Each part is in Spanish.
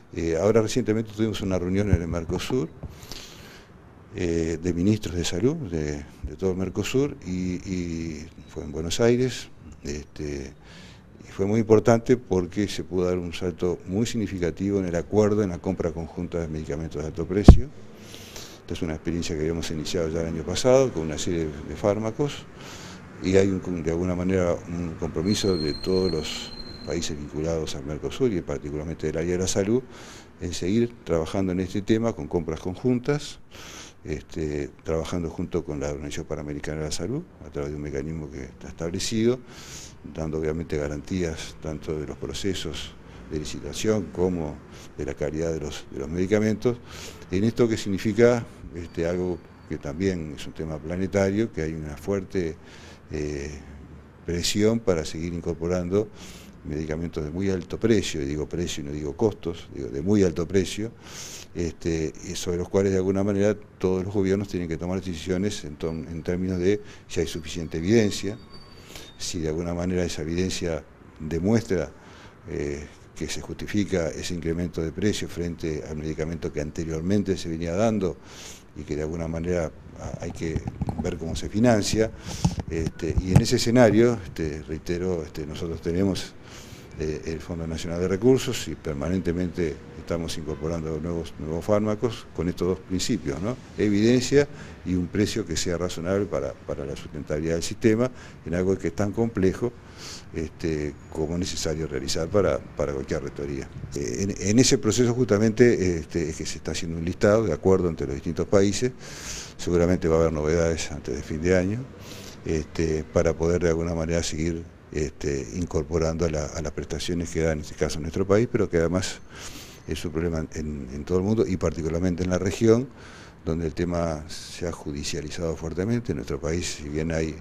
Ahora recientemente tuvimos una reunión en el Mercosur de ministros de salud de todo el Mercosur y fue en Buenos Aires. Y fue muy importante porque se pudo dar un salto muy significativo en el acuerdo en la compra conjunta de medicamentos de alto precio. Esta es una experiencia que habíamos iniciado ya el año pasado con una serie de fármacos y hay de alguna manera un compromiso de todos los países vinculados al Mercosur y particularmente del área de la salud en seguir trabajando en este tema con compras conjuntas, trabajando junto con la Organización Panamericana de la Salud a través de un mecanismo que está establecido, dando obviamente garantías tanto de los procesos de licitación como de la calidad de los medicamentos, en esto que significa algo que también es un tema planetario, que hay una fuerte presión para seguir incorporando medicamentos de muy alto precio, y digo precio y no digo costos, digo de muy alto precio, y sobre los cuales de alguna manera todos los gobiernos tienen que tomar decisiones en términos de si hay suficiente evidencia, si de alguna manera esa evidencia demuestra que se justifica ese incremento de precio frente al medicamento que anteriormente se venía dando y que de alguna manera hay que ver cómo se financia. Y en ese escenario, reitero, nosotros tenemos el Fondo Nacional de Recursos y permanentemente estamos incorporando nuevos fármacos con estos dos principios, ¿no? Evidencia y un precio que sea razonable para la sustentabilidad del sistema en algo que es tan complejo como necesario realizar para cualquier rectoría. En ese proceso justamente es que se está haciendo un listado de acuerdo entre los distintos países, seguramente va a haber novedades antes de fin de año, para poder de alguna manera seguir incorporando a las prestaciones que da en este caso en nuestro país, pero que además es un problema en todo el mundo y particularmente en la región, donde el tema se ha judicializado fuertemente. En nuestro país, si bien hay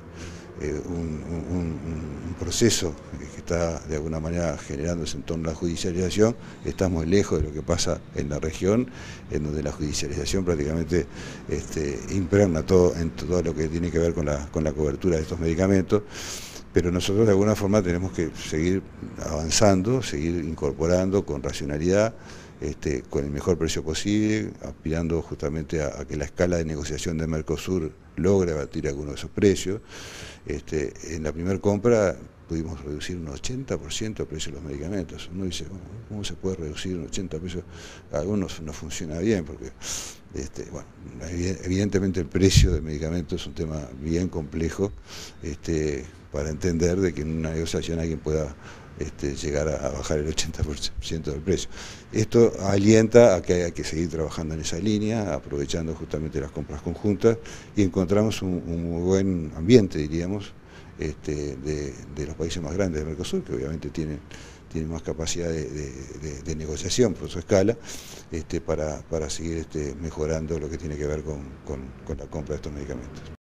un proceso que está de alguna manera generándose en torno a la judicialización, estamos lejos de lo que pasa en la región, en donde la judicialización prácticamente impregna todo lo que tiene que ver con la cobertura de estos medicamentos. Pero nosotros de alguna forma tenemos que seguir avanzando, seguir incorporando con racionalidad, con el mejor precio posible, aspirando justamente a que la escala de negociación de Mercosur logre abatir algunos de esos precios. En la primera compra pudimos reducir un 80% el precio de los medicamentos. Uno dice, ¿cómo se puede reducir un 80%? A algunos no funciona bien porque, bueno, evidentemente el precio del medicamento es un tema bien complejo para entender de que en una negociación alguien pueda llegar a bajar el 80% del precio. Esto alienta a que hay que seguir trabajando en esa línea, aprovechando justamente las compras conjuntas y encontramos un muy buen ambiente, diríamos, de los países más grandes del Mercosur, que obviamente tienen más capacidad de negociación por su escala, para seguir mejorando lo que tiene que ver con la compra de estos medicamentos.